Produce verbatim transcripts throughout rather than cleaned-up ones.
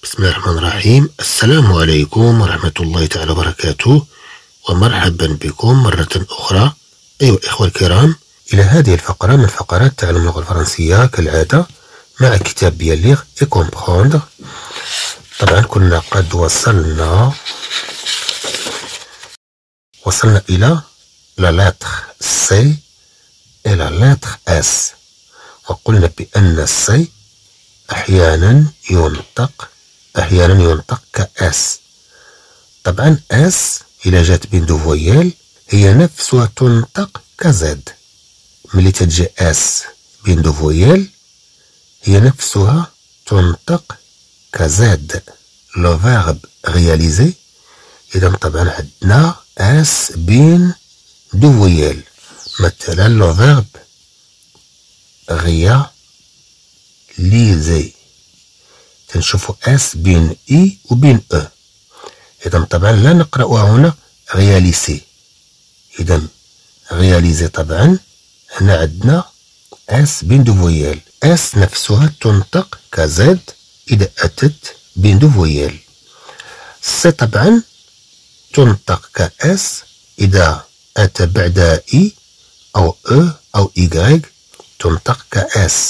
بسم الله الرحمن الرحيم. السلام عليكم ورحمة الله تعالى وبركاته، ومرحبا بكم مرة أخرى أيها الإخوة الكرام إلى هذه الفقرة من فقرات تعلم اللغة الفرنسية كالعادة مع كتاب بيان ليغ إي كومبخوندغ. طبعا كنا قد وصلنا وصلنا إلى لا لاتر سي إلى لاتر اس، وقلنا بأن السي أحيانا ينطق أحيانا ينطق كأس. طبعا اس إلى جات بين دو فويال هي نفسها تنطق كزد. ملي تجي اس بين دو فويال هي نفسها تنطق كزد. لو فيرب رياليزي، إذا طبعا عندنا اس بين دو فويال. مثلا لو فيرب رياليزي تنشوفوا اس بين اي وبين او، اذا طبعا لا نقرأها هنا رياليسي. اذا رياليزي طبعا هنا عندنا اس بين دو فويال، اس نفسها تنطق كزد اذا اتت بين دو فويال. سي طبعا تنطق كاس اذا اتى بعدها اي او او او ايغريك تنطق كاس.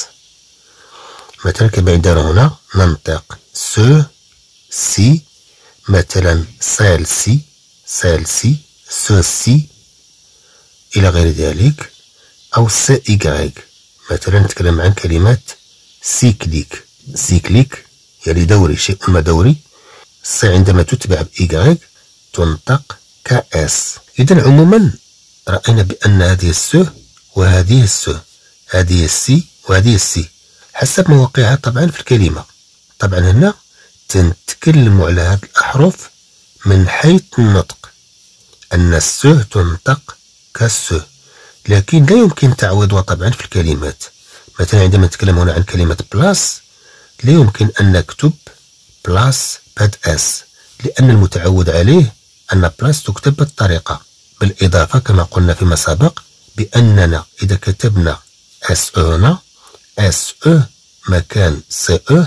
مثلا كما عندنا هنا ننطق سو سي، مثلا سال سي سال سي سو سي إلى غير ذلك، أو سي إيغريك. مثلا نتكلم عن كلمات سيكليك، سيكليك يعني دوري، شيء ما دوري. سي عندما تتبع بإيغريك تنطق كأس. إذا عموما رأينا بأن هذه السو وهذه السو، هذه السي وهذه السي حسب مواقعها طبعا في الكلمة. طبعا هنا تنتكلموا على هذه الأحرف من حيث النطق، أن السو تنطق كالسو، لكن لا يمكن تعويضها طبعا في الكلمات. مثلا عندما نتكلم هنا عن كلمة بلاس لا يمكن أن نكتب بلاس باد اس، لأن المتعود عليه أن بلاس تكتب بالطريقة. بالإضافة كما قلنا فيما سبق بأننا إذا كتبنا اس او هنا اس او مكان سي او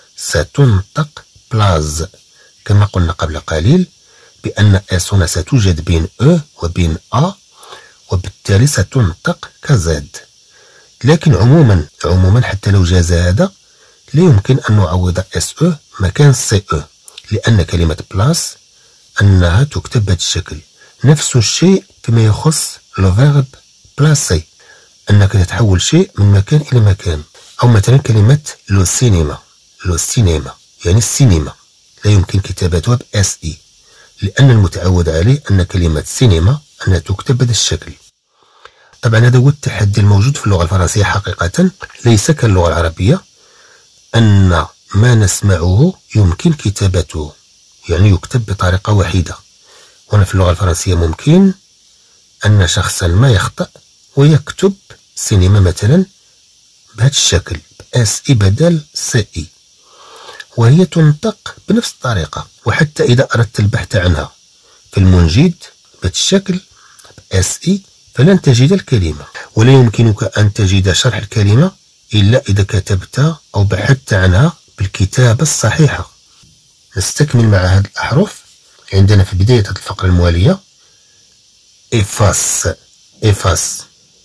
ستنطق بلاز، كما قلنا قبل قليل بأن اس هنا ستوجد بين او وبين ا، وبالتالي ستنطق كزد. لكن عموما عموما حتى لو جاز هذا لا يمكن أن نعوض اس او مكان سي او، لأن كلمة بلاس أنها تكتب بهذا الشكل. نفس الشيء فيما يخص لو فيرب بلاسي، أنك تتحول شيء من مكان إلى مكان. أو مثلا كلمة لو سينما، لو سينما يعني السينما لا يمكن كتابتها ب اس اي، لأن المتعود عليه أن كلمة سينما أنها تكتب بهذا الشكل. طبعا هذا هو التحدي الموجود في اللغة الفرنسية حقيقة، ليس كاللغة العربية أن ما نسمعه يمكن كتابته، يعني يكتب بطريقة واحدة. هنا في اللغة الفرنسية ممكن أن شخصا ما يخطئ ويكتب سينما مثلا بهذا الشكل اس اي بدل سي اي، وهي تنطق بنفس الطريقة. وحتى إذا أردت البحث عنها في المنجد بهذا الشكل اس اي فلن تجد الكلمة، ولا يمكنك أن تجد شرح الكلمة إلا إذا كتبت أو بحثت عنها بالكتابة الصحيحة. نستكمل مع هذه الأحرف. عندنا في بداية هذه الفقرة الموالية efface efface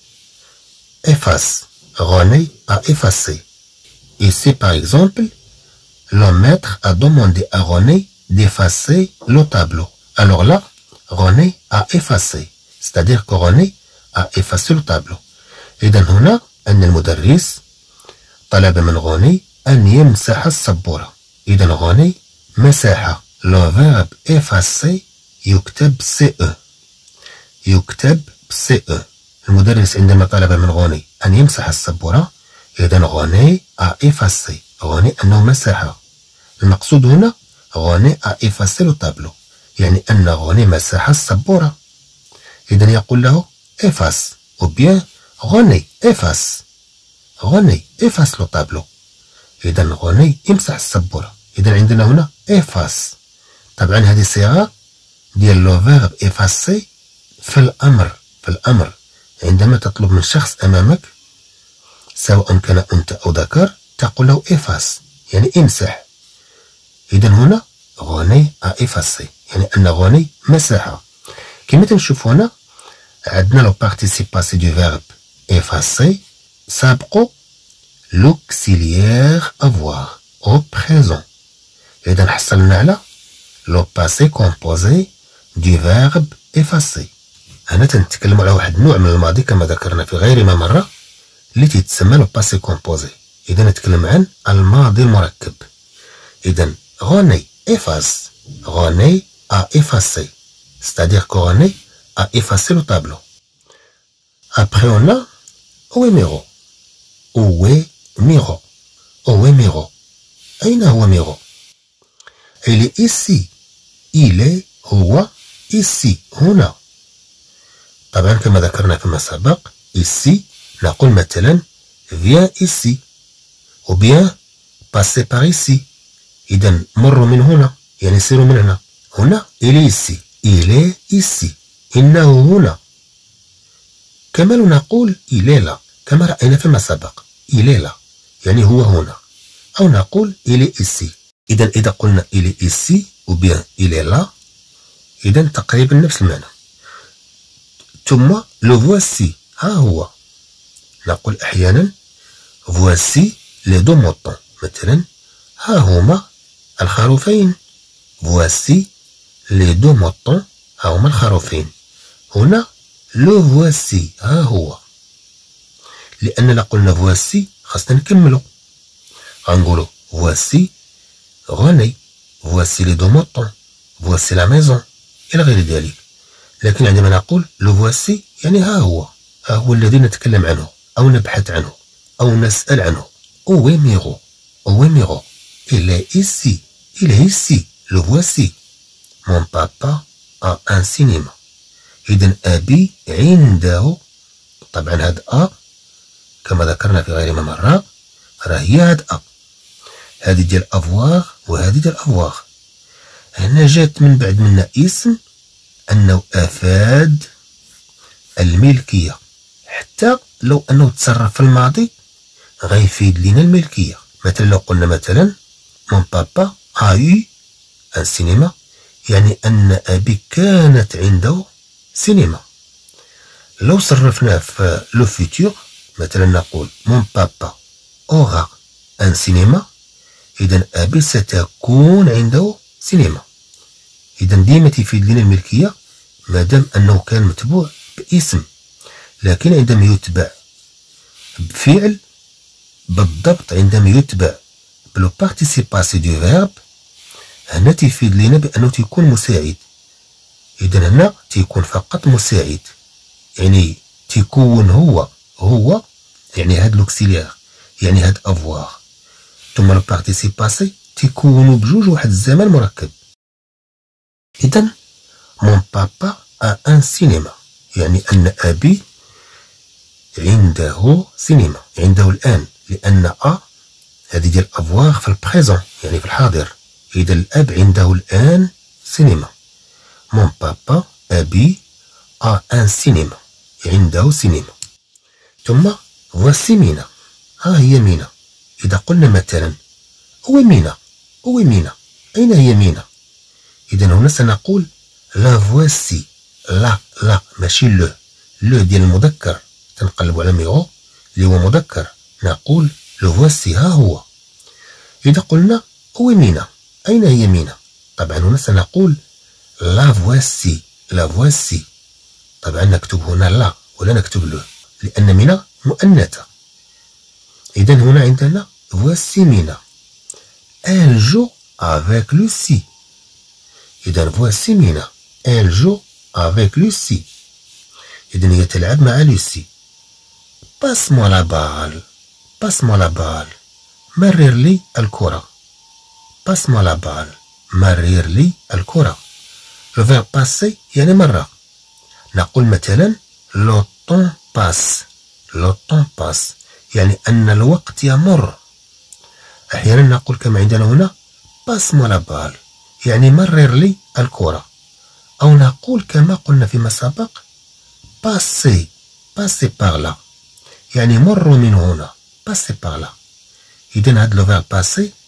efface René a effacé. Ici par exemple le maître a demandé à René d'effacer le tableau. Alors là René a effacé, c'est-à-dire que René a effacé le tableau. إذا هنا أن المدرس طلب من غوني أن يمسح السبورة. إذا غوني مسح. لو فيرب effacer يكتب سي او، يكتب سي او. المدرس عندما طلب من غوني أن يمسح السبورة إذا غوني a effacé، غوني أنه مسح. المقصود هنا غوني a effacé le tableau، يعني أن غوني مسح السبورة. إذا يقول له efface ou bien غوني efface، غوني efface le tableau. إذا غوني يمسح السبورة. إذا عندنا هنا efface. طبعا هذه صيغة ديال لو فيرب effacer في الأمر، في الأمر عندما تطلب من شخص أمامك سواء كان أنثى أو ذكر تقول له efface يعني امسح. إذا هنا غوني أ إفاسي، يعني أن غوني مسحها. كما تنشوفو هنا عندنا لو بارتيسيب باسي دو فيرب إفاسي سابقو l'auxiliaire avoir au présent. إذا حصلنا على لو باسي كومبوزي دو فيرب إفاسي. هنا تنتكلم على واحد النوع من الماضي كما ذكرنا في غير ما مرة اللي تيتسمى لو باسي كومبوزي. إذا نتكلم عن الماضي المركب. إذا غوني إفاس، غوني أ إفاسي، c'est-à-dire que غوني أ إفاسي لو طابلو. Après on a Ouémiro. Ouémiro. Ouémiro. أين هو ميرو؟ Il est ici. Il est هو ici هنا. طبعا كما ذكرنا فيما سبق ici نقول مثلا viens ici ou bien passez par ici. إذا مروا من هنا يعني سيروا من هنا. هنا il est ici. Il est ici. إنه هنا. كما نقول il est là كما رأينا فيما سبق. il est là يعني هو هنا. أو نقول il est ici. إذا إذا قلنا il est ici ou bien il est là إذا تقريبا نفس المعنى. ثم le voici ها هو. نقول أحيانا voici les deux moutons. مثلا ها هما الخروفين. voici les deux moutons ها هما الخروفين. هنا le voici ها هو. لأننا قلنا voici خاصنا نكملو. غنقولو voici غوني، voici les deux moutons، voici la maison إلى غير ذلك. لكن عندما نقول le voici يعني ها هو، ها هو الذي نتكلم عنه أو نبحث عنه أو نسأل عنه. Ouémiro. Ouémiro. Il est ici. Il est ici. Le voici. Mon papa a un cinéma. إذن أبي عنده. طبعا هاد أ كما ذكرنا في غير ما مرة راه هي هاد أ. هذه ديال أفواغ وهذه ديال أفواغ. هنا جات من بعد منا اسم أنه أفاد الملكية. حتى لو أنه تصرف في الماضي غيفيد لنا الملكية. مثلا لو قلنا مثلا mon papa a eu un cinéma يعني أن أبي كانت عنده سينما. لو صرفناه في لو فيتور مثلا نقول mon papa aura un cinéma إذا أبي ستكون عنده سينما. إذا ديما تفيد لنا الملكية مادام أنه كان متبوع باسم. لكن عندما يتبع بفعل بالضبط، عندما يتبع بلو بارتيسيب باسي دو فيرب هنا تفيد لنا بأنه تيكون مساعد. إذا هنا تيكون فقط مساعد يعني تيكون هو هو يعني هاد لوكسيليير يعني هاد افواغ. ثم لو بارتيسيب باسي تيكونوا بجوج واحد الزمن مركب. إذا مون بابا ا ان سينما يعني أن أبي عنده سينما، عنده الآن، لأن أ هذه ديال افواغ في البريزون يعني في الحاضر. إذا الأب عنده الآن سينما. مون بابا أبي ا ان سينما عنده سينما. ثم فواسي مينا ها هي مينا. إذا قلنا مثلا هو مينا، هو مينا، أين هي مينا؟ إذا هنا سنقول لا فواسي. لا لا ماشي لو. لو ديال المذكر تنقلبوا على ميغو اللي هو مذكر نقول لو فواسي ها هو. إذا قلنا هو مينا، أين هي مينا؟ طبعا هنا سنقول لا فواسي. لا فواسي. طبعا نكتب هنا لا ولا نكتب لو لأن مينا مؤنثة. إذا هنا عندنا voici مينا. Elle joue avec Lucie. إذا voici مينا. Elle joue avec Lucie. إذا هي تلعب مع لوسي. passe-moi la balle. passe-moi la balle. مرر لي الكرة. passe-moi la balle. مرر لي الكرة. le verbe passer يعني مرة. نقول مثلا le temps passe. le temps passe يعني أن الوقت يمر. أحيانا نقول كما عندنا هنا passe-moi la balle يعني مرر لي الكرة. أو نقول كما قلنا فيما سبق passer. passer par là يعني مروا من هنا. passer par là. إذا هذا لو فيرب passer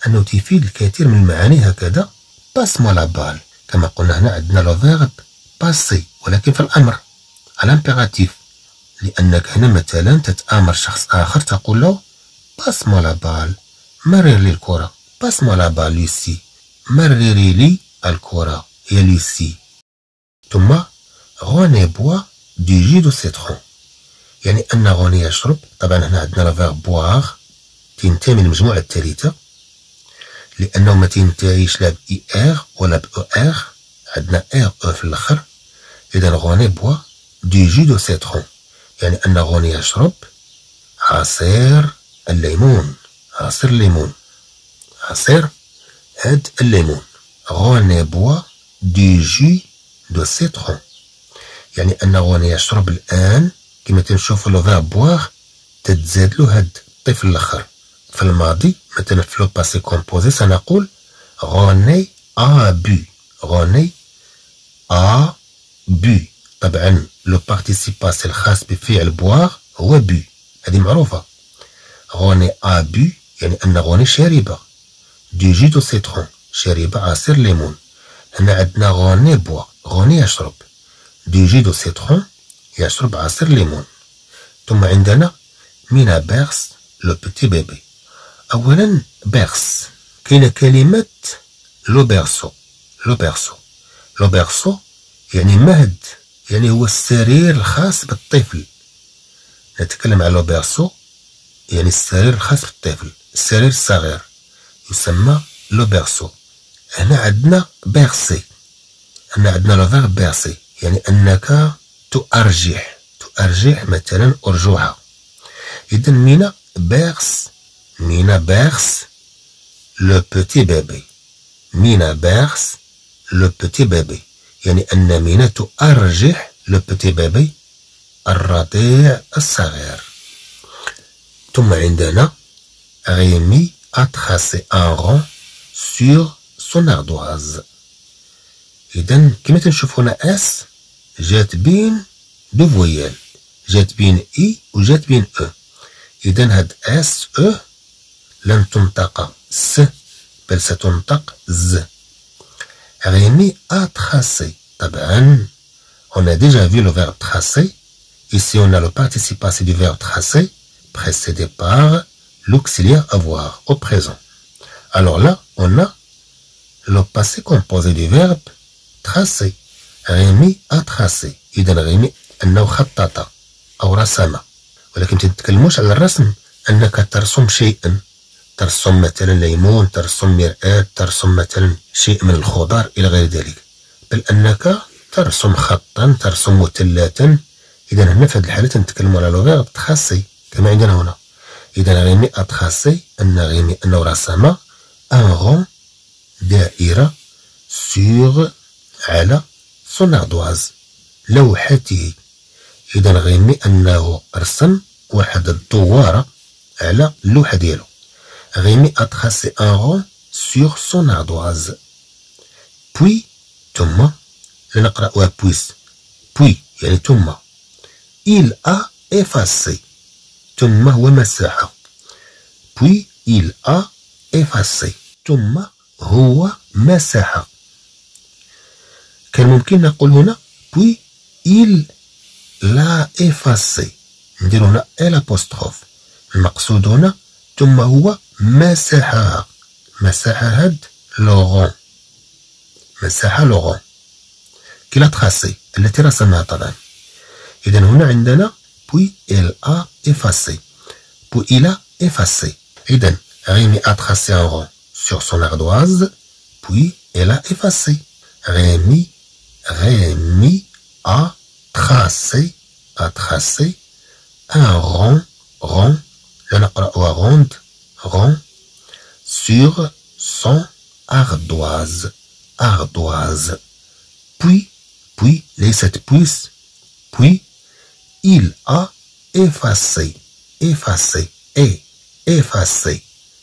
أنه تفيد الكثير من المعاني هكذا. باس موا لا بال، كما قلنا هنا عندنا لو فيرب باسي ولكن في الأمر على امبيراتيف، لأنك هنا مثلا تتآمر شخص آخر تقول له باس موا لا بال، مرر لي الكرة. باس موا لا بال لوسي، مرري لي الكرة هي لوسي. ثم غوني بوا دو جي دو سيترون، يعني أن غوني يشرب. طبعا هنا عندنا لو فيرب بواغ تنتمي للمجموعة الثالثة، لأنه ما تنتهيش لا بإي إر ولا بأو إر، عندنا إر أو في الآخر. إذا غوني بوا دو جي دو سيترون، يعني أن غوني يشرب عصير الليمون. عصير الليمون، عصير هاد الليمون. غوني بوا دو جي دو سيترون، يعني أن غوني يشرب الآن. كما تنشوفوا لو فيرب بواغ تتزاد له هاد الطفل الآخر. في الماضي مثلا في لو باسي كومبوزي سنقول غوني أ بو، غوني أ بو. طبعا لو بارتيسيباسي الخاص بفعل بواغ هو بو، هذه معروفة. غوني أ بو يعني أن غوني شرب دو جي دو سيترون، شرب عصير ليمون. هنا عندنا غوني بوا، غوني يشرب، دو جي دو سيترون يشرب عصير ليمون. ثم عندنا مينا بيرس لو بوتي بيبي. أولا بيرس، كاينة كلمة لو بيرسو. لو بيرسو، لو بيرسو يعني مهد، يعني هو السرير الخاص بالطفل. نتكلم على لو بيرسو يعني السرير الخاص بالطفل، السرير الصغير يسمى لو بيرسو. هنا عندنا بيرسي، هنا عندنا لو فيرب بيرسي يعني أنك تؤرجح، تؤرجح مثلا أرجوحة. إذا مينا بيرس، مينا بيرس لو بوتي بيبي، مينا بيرس لو بوتي بيبي يعني أن مينا تؤرجح لو بوتي بيبي الرضيع الصغير. ثم عندنا ريمي a tracé un rond sur son ardoise. إذا كما تنشوف هنا اس جات بين دو فويال، جات بين اي وجات بين او. إذا هاد اس او لن تنطق س بل ستنطق ز. ريمي a tracé، طبعا on a déjà vu le verbe tracer. Ici on a le participe passé du verbe tracer précédé par l'auxiliaire avoir au présent. Alors là on a le passé composé du verbe tracer. ريمي a tracé. إذا ريمي أنه خطط أو رسم، ولكن تتكلموش على الرسم أنك ترسم شيئا، ترسم مثلا ليمون، ترسم مرآة، ترسم مثلا شيء من الخضار إلى غير ذلك، بل أنك ترسم خطا، ترسم مثلثا. إذا هنا في هذه الحالة نتكلم على لو فيرب تخاسي كما عندنا هنا. إذا ريمي أ تخاسي أن ريمي أنه رسم أن غون دائرة سور على سون أردواز لوحته. إذا ريمي أنه رسم واحد الدوارة على اللوحة ديالو. ريمي أ تخاسي أن غون سور سون أردواز. بوي ثم لنقرأها بويس، بوي يعني ثم. il a effacé ثم هو مسح. puis il a effacé ثم هو مسح. كان ممكن نقول هنا puis il l'a effacé، ندير هنا الابوستروف. المقصود هنا ثم هو مسحها، مسح هاد لوغون، مسح لوغون كي لا تراسي التي رسمها طبعا. إذا هنا عندنا puis elle a effacé، puis il a effacé. إذا Rémi a tracé un rond sur son ardoise puis elle a effacé. Rémi Rémi a tracé a tracé un rond rond لا نقرأها ronde rond sur son ardoise ardoise. puis puis ليست puis puis il a effacé effacé et effacé.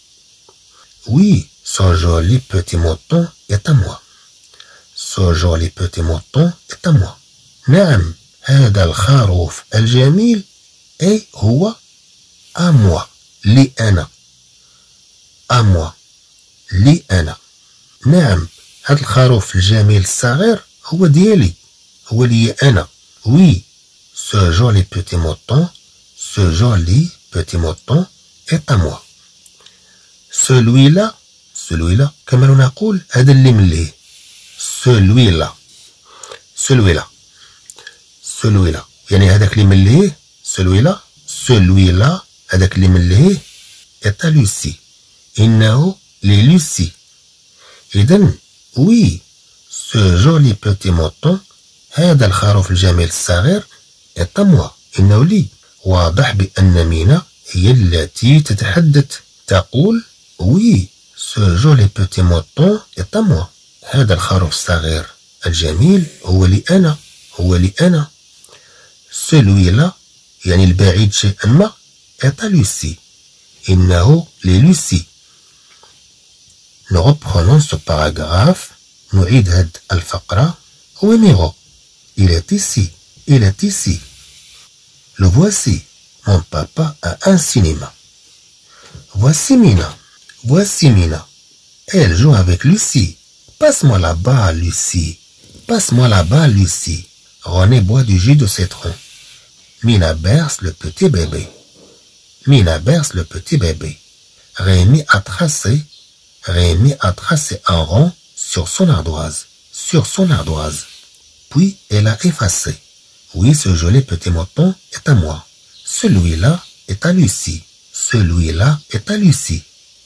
Oui, ce joli petit mouton est à moi. Ce joli petit mouton est à moi. نعم هذا الخروف الجميل أي هو à moi، لي أنا à moi. لي أنا. نعم، هذا الخروف الجميل الصغير هو ديالي، هو لي أنا. وي ce joli petit mouton, ce joli petit mouton est à moi. celui-là celui-là كما نقول هذا اللي مليه. celui-là celui-là celui-là يعني هذاك اللي مليه. celui-là celui-là هذاك اللي مليه est à Lucie. إنه للوسي. إذن وي ce joli petit mouton هذا الخروف الجميل الصغير est à moi. إنه لي. واضح بأن مينا هي التي تتحدث تقول وي ce joli petit mouton est à moi. هذا الخروف الصغير الجميل هو لي أنا، هو لي أنا. celui-là يعني البعيد شيئا ما est à Lucie. إنه للوسي. Nous reprenons ce paragraphe. نعيد هذه الفقرة. هو ميغو. Il est ici. Il est ici. Le voici. Mon papa a un cinéma. Voici Mina. Voici Mina. Elle joue avec Lucie. Passe-moi là-bas, Lucie. Passe-moi là-bas, Lucie. René boit du jus de citron. Mina berce le petit bébé. Mina berce le petit bébé. Rémi a tracé. Rémi a tracé un rond sur son ardoise. Sur son ardoise. Puis elle a effacé. Oui, ce joli petit mouton est à moi. Celui-là est à Lucie. Celui-là est à Lucie.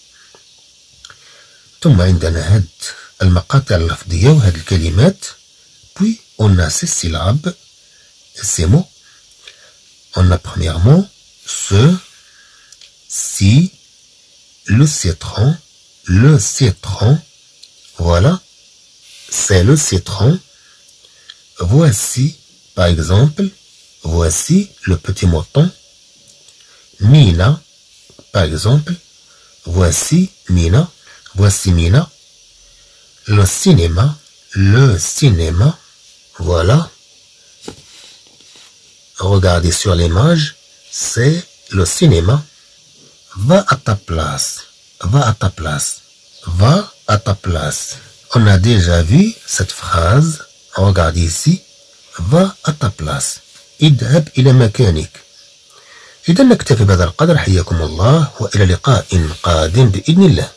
ثم عندنا هاد المقاطع اللفظية وهاد الكلمات. Puis on a ces syllabes, ces mots. On a premièrement ce, si, le citron, le citron. Voilà, c'est le citron. Voici, par exemple, voici le petit mouton. Mina, par exemple, voici Mina, voici Mina. Le cinéma, le cinéma, voilà. Regardez sur l'image, c'est le cinéma. Va à ta place, va à ta place, va à ta place. On a déjà vu cette phrase. Regardez ici. Va à ta place. اذهب إلى مكانك. إذا نكتفي بهذا القدر. حياكم الله وإلى لقاء قادم بإذن الله.